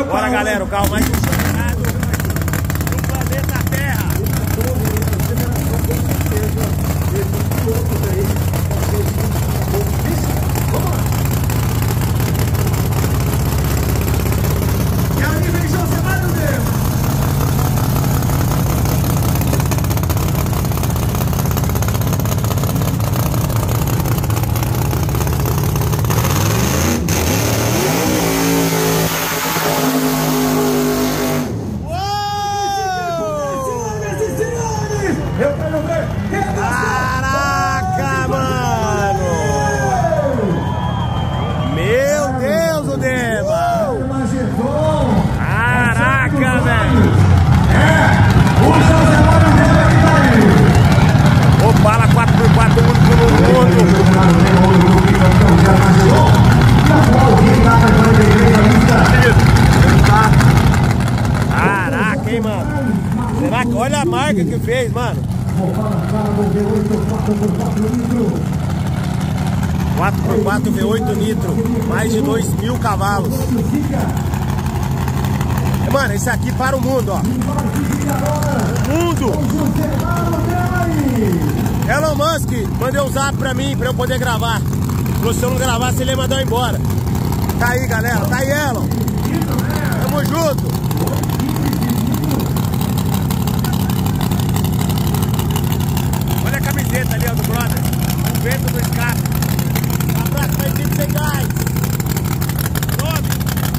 Bora, galera, o carro mais funcionado do planeta Terra. E aí vem Josemar do Deus. Eu quero ver! Caraca, mano! Meu Deus, o Dema! Caraca, velho! O Josemar do Dema que tá aí! O Bala 4x4 único no mundo! Caraca, hein, mano? Será que olha a marca que fez, mano? 4x4 V8 nitro, mais de 2.000 cavalos. Mano, esse aqui para o mundo, ó. O mundo! Elon Musk mandou um zap pra mim, pra eu poder gravar. Se eu não gravasse, ele ia mandar eu embora. Tá aí, galera. Tá aí, Elon. Tamo junto. Olha a camiseta ali, ó, do brother. O vento do escape. Um abraço pra equipe sem gás. Pronto.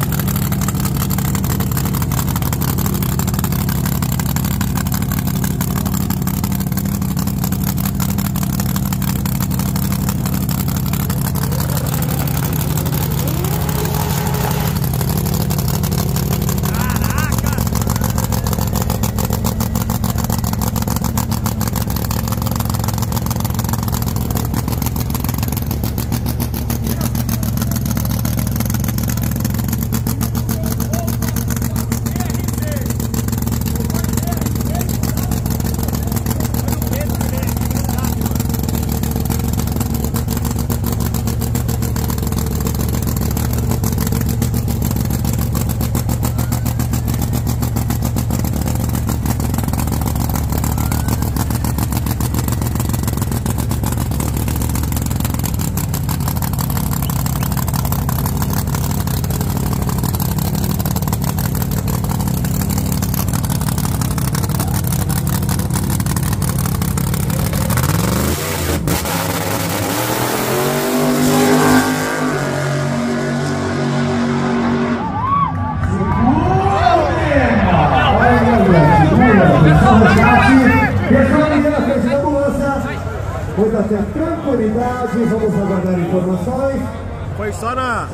Pois até tranquilidade, vamos aguardar informações. Foi só na...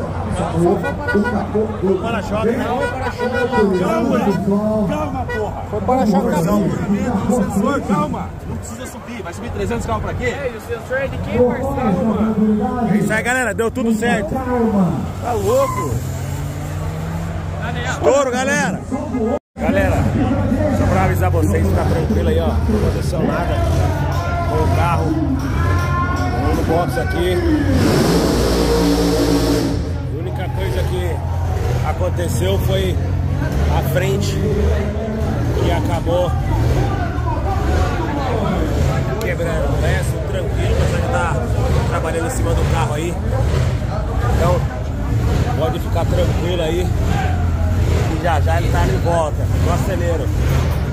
O para-choque, né? Calma, porra! Foi para-choque na mão. Sensor, calma! Não precisa subir, vai subir 300 carros pra quê? É, e o sensor é de quem, parceiro, mano? É isso aí, galera, deu tudo certo. Tá louco? Estouro, galera! Galera, só pra avisar vocês, ficar tranquilo aí, ó. Não aconteceu nada com o carro. Vamos no box aqui. A única coisa que aconteceu foi a frente que acabou quebrando. O resto tranquilo, mas ainda tá trabalhando em cima do carro aí. Então, pode ficar tranquilo aí. E já já ele tá de volta no acelero.